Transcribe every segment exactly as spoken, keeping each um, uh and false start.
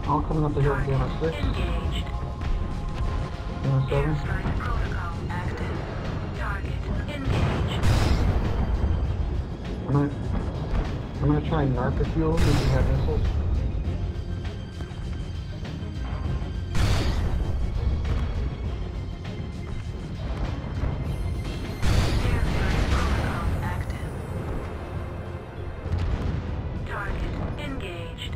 All coming up the hill again at six. Engaged. And a seven. Airstrike protocol active. Target engaged. I'm gonna, I'm gonna try and narc the fuel if we have missiles. Airstrike protocol active. Target engaged.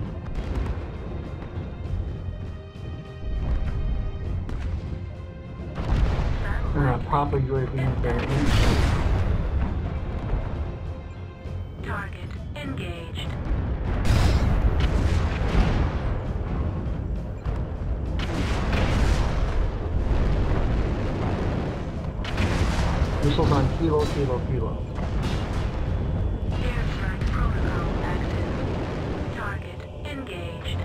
I'm gonna pop a U A V in there. Target engaged. Missiles on kilo, kilo, kilo. Airstrike protocol active. Target engaged.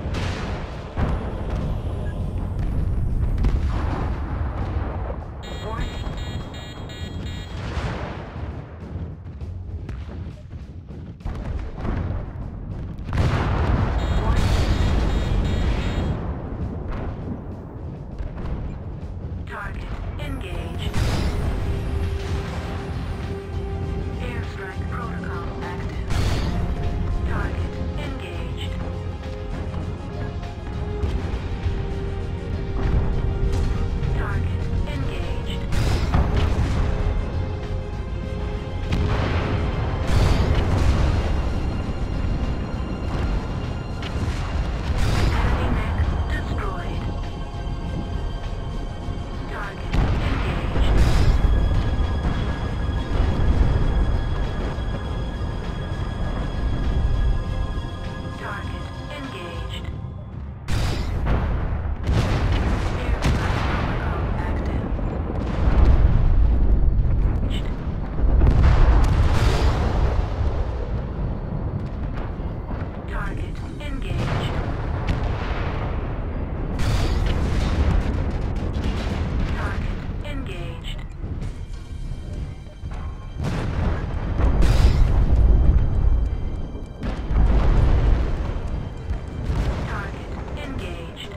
Warning. Target engaged. Airstrike protocol active. Target engaged. Target engaged. Enemy mech destroyed. Target engaged. Target engaged. Airstrike protocol active. Target engaged. Target engaged. Target engaged.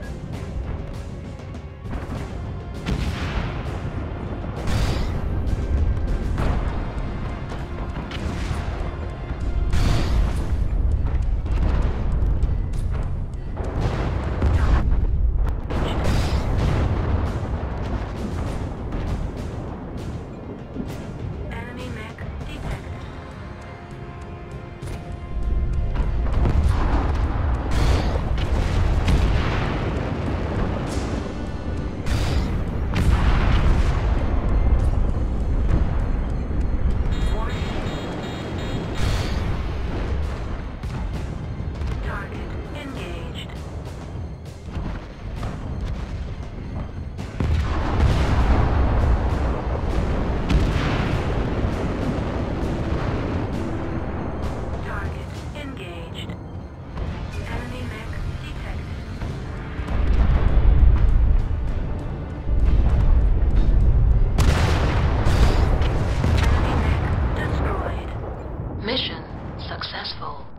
Enemy mech detected. Warning. Target engaged. Target engaged. Enemy mech detected. Enemy mech destroyed. Mission successful.